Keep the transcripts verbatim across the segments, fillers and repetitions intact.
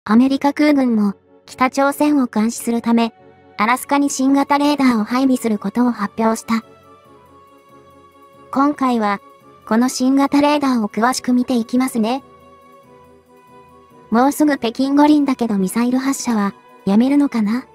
アメリカ空軍も北朝鮮を監視するため、アラスカに新型レーダーを配備することを発表した。今回は、この新型レーダーを詳しく見ていきますね。もうすぐ北京五輪だけどミサイル発射はやめるのかな？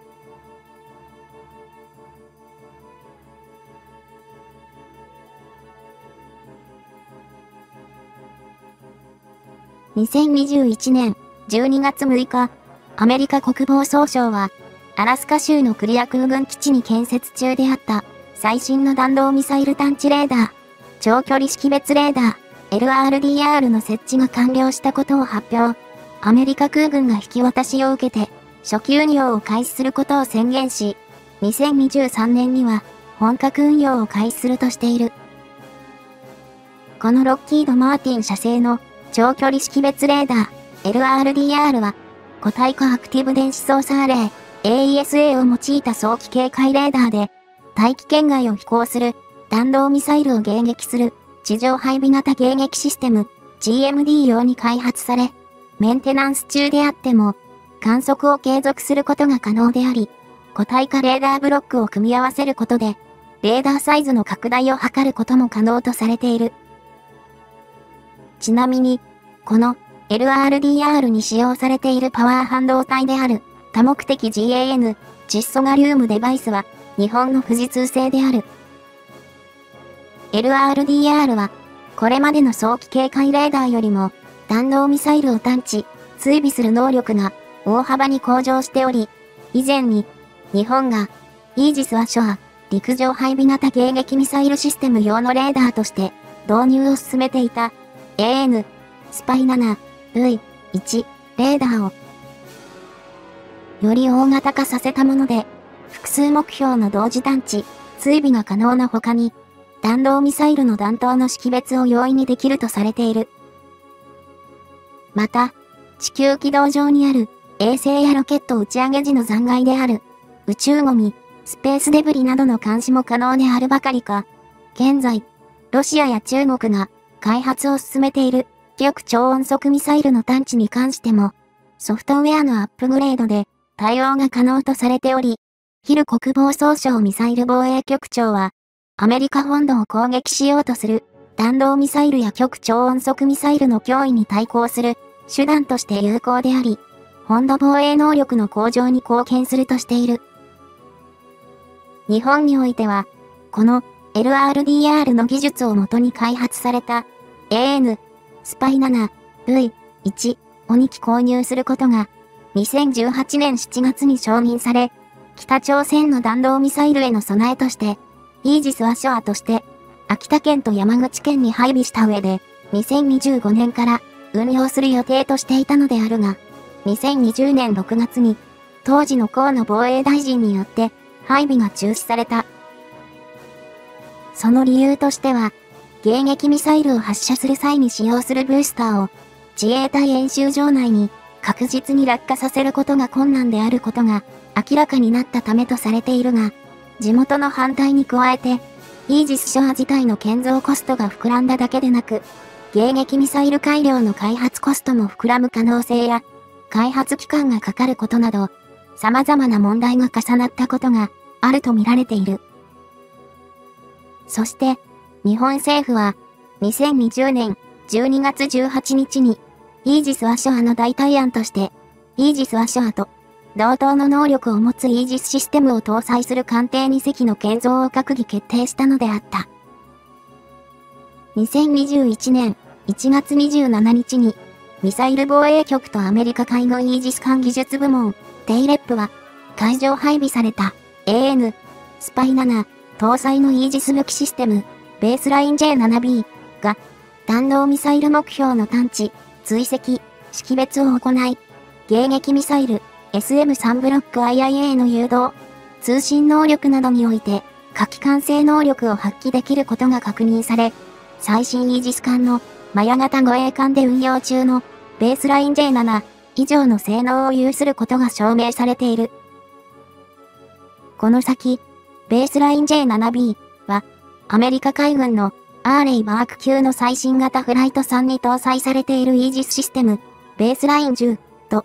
にせんにじゅういちねんじゅうにがつむいか、アメリカ国防総省は、アラスカ州のクリア空軍基地に建設中であった最新の弾道ミサイル探知レーダー、長距離識別レーダー、エルアールディーアール の設置が完了したことを発表。アメリカ空軍が引き渡しを受けて、初期運用を開始することを宣言し、にせんにじゅうさんねんには本格運用を開始するとしている。このロッキード・マーティン社製の長距離識別レーダー、エルアールディーアール は、固体化アクティブ電子操作アレイ、エーイーエスエー を用いた早期警戒レーダーで、大気圏外を飛行する弾道ミサイルを迎撃する地上配備型迎撃システム ジーエムディー 用に開発され、メンテナンス中であっても観測を継続することが可能であり、固体化レーダーブロックを組み合わせることで、レーダーサイズの拡大を図ることも可能とされている。ちなみに、この エルアールディーアール に使用されているパワー半導体である多目的 ジーエーエヌ、窒素ガリウムデバイスは日本の富士通製である。エルアールディーアール はこれまでの早期警戒レーダーよりも弾道ミサイルを探知、追尾する能力が大幅に向上しており、以前に日本がイージス・アショア陸上配備型迎撃ミサイルシステム用のレーダーとして導入を進めていた エーエヌ スパイ ななブイワン レーダーをより大型化させたもので、複数目標の同時探知、追尾が可能な他に、弾道ミサイルの弾頭の識別を容易にできるとされている。また、地球軌道上にある衛星やロケット打ち上げ時の残骸である宇宙ゴミ、スペースデブリなどの監視も可能であるばかりか、現在、ロシアや中国が開発を進めている極超音速ミサイルの探知に関しても、ソフトウェアのアップグレードで対応が可能とされており、ヒル国防総省ミサイル防衛局長は、アメリカ本土を攻撃しようとする弾道ミサイルや極超音速ミサイルの脅威に対抗する手段として有効であり、本土防衛能力の向上に貢献するとしている。日本においては、この エルアールディーアール の技術をもとに開発された エーエヌ スパイ ななブイワン をに機購入することがにせんじゅうはちねんしちがつに承認され、北朝鮮の弾道ミサイルへの備えとして、イージス・アショアとして秋田県と山口県に配備した上で、にせんにじゅうごねんから運用する予定としていたのであるが、にせんにじゅうねんろくがつに当時の河野防衛大臣によって配備が中止された。その理由としては、迎撃ミサイルを発射する際に使用するブースターを自衛隊演習場内に確実に落下させることが困難であることが明らかになったためとされているが、地元の反対に加えて、イージス・ショア自体の建造コストが膨らんだだけでなく、迎撃ミサイル改良の開発コストも膨らむ可能性や、開発期間がかかることなど、様々な問題が重なったことがあると見られている。そして、日本政府は、にせんにじゅうねんじゅうにがつじゅうはちにちに、イージス・アショアの代替案として、イージス・アショアと、同等の能力を持つイージスシステムを搭載する艦艇に隻の建造を閣議決定したのであった。にせんにじゅういちねんいちがつにじゅうしちにちに、ミサイル防衛局とアメリカ海軍イージス艦技術部門、テイレップは、海上配備された エーエヌ スパイ なな搭載のイージス武器システム、ベースライン ジェイセブンビー が、弾道ミサイル目標の探知、追跡、識別を行い、迎撃ミサイル、エスエムスリー ブロック アイアイエー の誘導、通信能力などにおいて、火器管制能力を発揮できることが確認され、最新イージス艦のマヤ型護衛艦で運用中のベースライン ジェイセブン 以上の性能を有することが証明されている。この先、ベースライン ジェイセブンビー は、アメリカ海軍のアーレイバーク級の最新型フライトさんに搭載されているイージスシステム、ベースラインじゅうと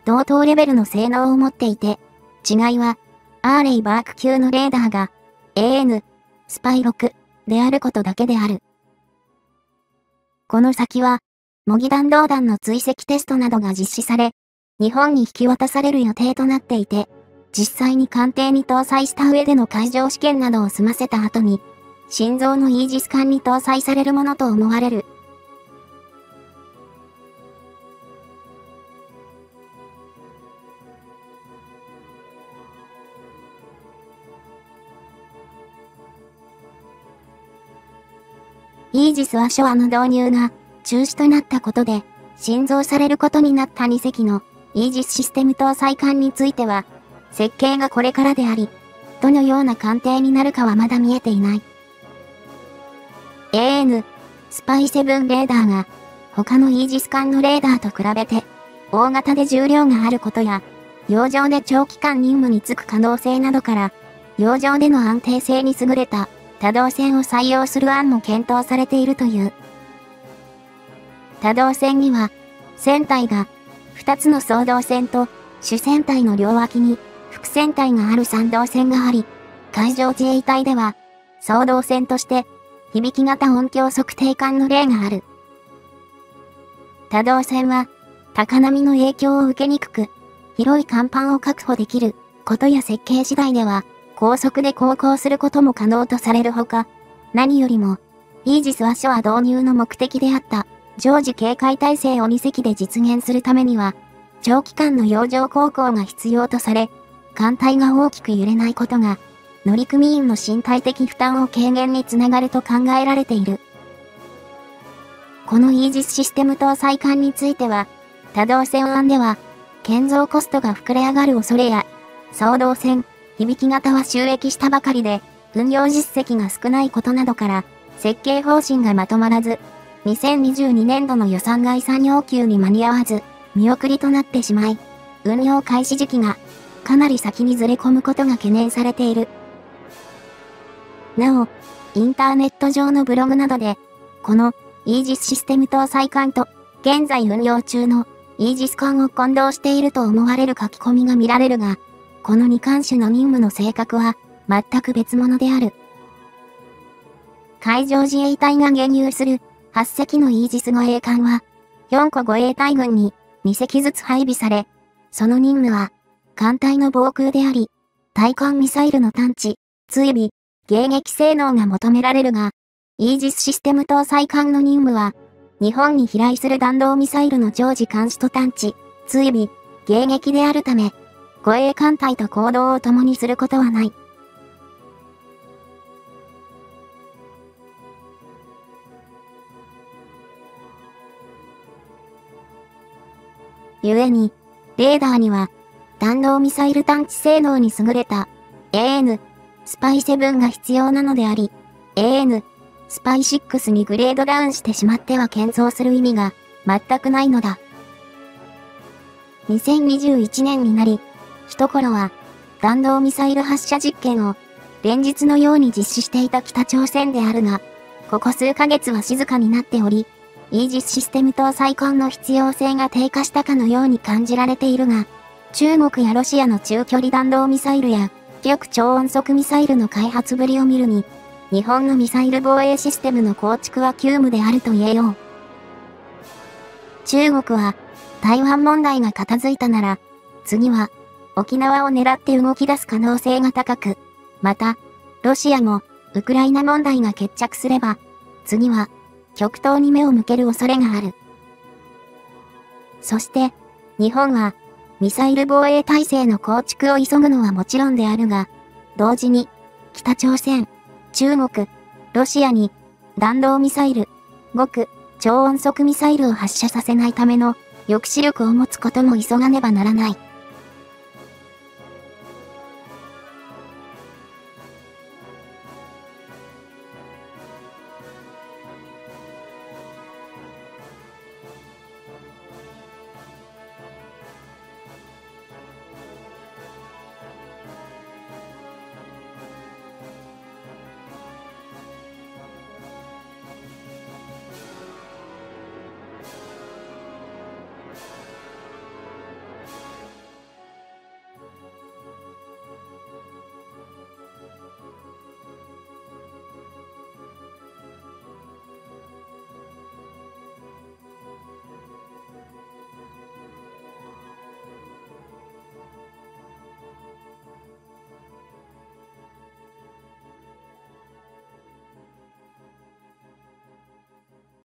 同等レベルの性能を持っていて、違いは、アーレイバーク級のレーダーが エーエヌ、スパイろくであることだけである。この先は、模擬弾道弾の追跡テストなどが実施され、日本に引き渡される予定となっていて、実際に艦艇に搭載した上での海上試験などを済ませた後に、新造のイージス艦に搭載されるものと思われる。イージス・アショアの導入が中止となったことで、新造されることになったに隻のイージスシステム搭載艦については、設計がこれからであり、どのような艦艇になるかはまだ見えていない。エーエヌ、スパイセブンレーダーが、他のイージス艦のレーダーと比べて、大型で重量があることや、洋上で長期間任務に就く可能性などから、洋上での安定性に優れた多動船を採用する案も検討されているという。多動船には、船体がふたつの双動船と主船体の両脇に副船体があるさん動船があり、海上自衛隊では、双動船として響き型音響測定管の例がある。多動船は、高波の影響を受けにくく、広い甲板を確保できることや設計次第では、高速で航行することも可能とされるほか、何よりも、イージス・アショア導入の目的であった、常時警戒態勢をに隻で実現するためには、長期間の洋上航行が必要とされ、艦体が大きく揺れないことが、乗組員の身体的負担を軽減につながると考えられている。このイージスシステム搭載艦については、多動船案では、建造コストが膨れ上がる恐れや、双動船、響き型は収益したばかりで、運用実績が少ないことなどから、設計方針がまとまらず、にせんにじゅうにねんどの予算概算要求に間に合わず、見送りとなってしまい、運用開始時期が、かなり先にずれ込むことが懸念されている。なお、インターネット上のブログなどで、この、イージスシステム搭載艦と、現在運用中の、イージス艦を混同していると思われる書き込みが見られるが、このに艦種の任務の性格は、全く別物である。海上自衛隊が現有するはっ隻のイージス護衛艦は、よん個護衛隊群にに隻ずつ配備され、その任務は、艦隊の防空であり、対艦ミサイルの探知、追尾、迎撃性能が求められるが、イージスシステム搭載艦の任務は、日本に飛来する弾道ミサイルの常時監視と探知、追尾、迎撃であるため、護衛艦隊と行動を共にすることはない。故に、レーダーには、弾道ミサイル探知性能に優れた エーエヌ、スパイセブンが必要なのであり、エーエヌ、スパイシックスにグレードダウンしてしまっては建造する意味が全くないのだ。にせんにじゅういちねんになり、一頃は弾道ミサイル発射実験を連日のように実施していた北朝鮮であるが、ここ数ヶ月は静かになっており、イージスシステム搭載艦の必要性が低下したかのように感じられているが、中国やロシアの中距離弾道ミサイルや極超音速ミサイルの開発ぶりを見るに、日本のミサイル防衛システムの構築は急務であると言えよう。中国は台湾問題が片付いたなら、次は沖縄を狙って動き出す可能性が高く、また、ロシアもウクライナ問題が決着すれば、次は極東に目を向ける恐れがある。そして、日本はミサイル防衛体制の構築を急ぐのはもちろんであるが、同時に北朝鮮、中国、ロシアに弾道ミサイル、極超音速ミサイルを発射させないための抑止力を持つことも急がねばならない。